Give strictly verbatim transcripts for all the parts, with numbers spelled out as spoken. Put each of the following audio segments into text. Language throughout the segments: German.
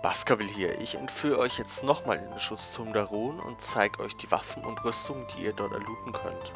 Baskerville hier. Ich entführe euch jetzt nochmal in den Schutzturm der Ruhen und zeige euch die Waffen und Rüstungen, die ihr dort erlooten könnt.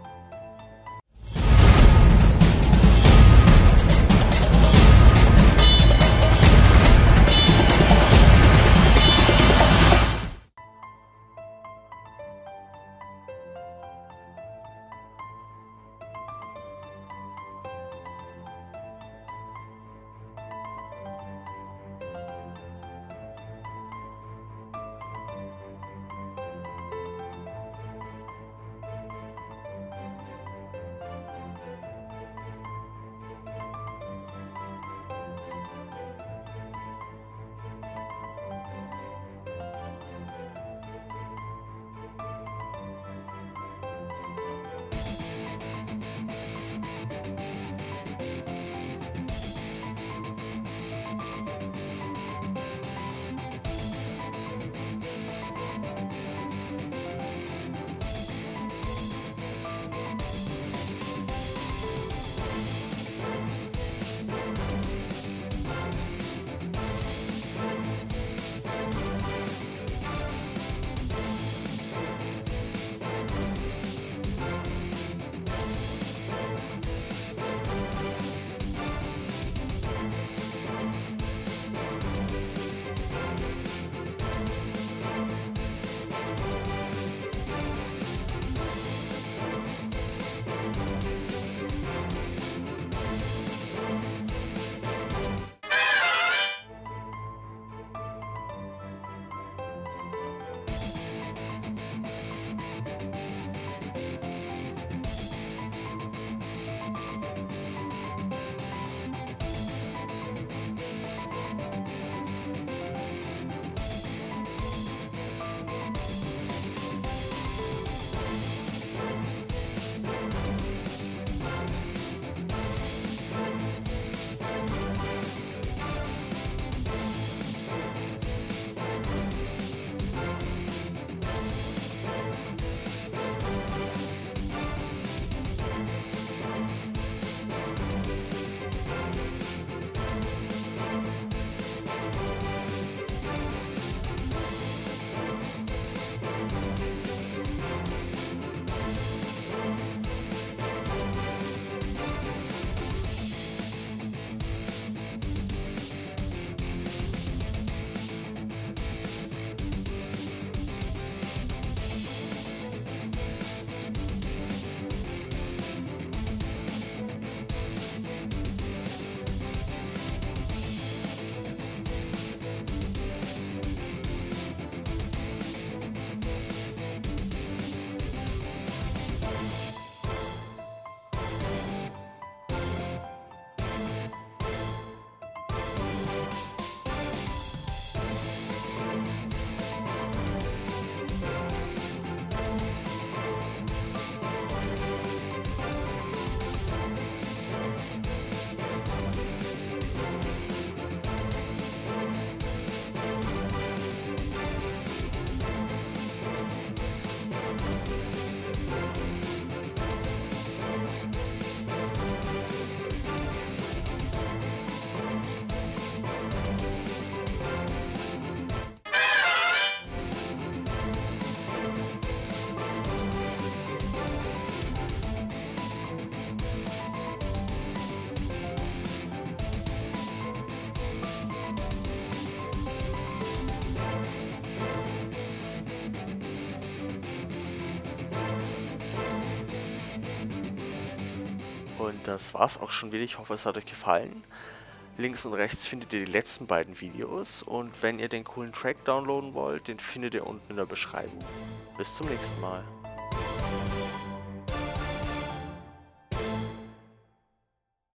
Und das war's auch schon wieder. Ich hoffe, es hat euch gefallen. Links und rechts findet ihr die letzten beiden Videos. Und wenn ihr den coolen Track downloaden wollt, den findet ihr unten in der Beschreibung. Bis zum nächsten Mal.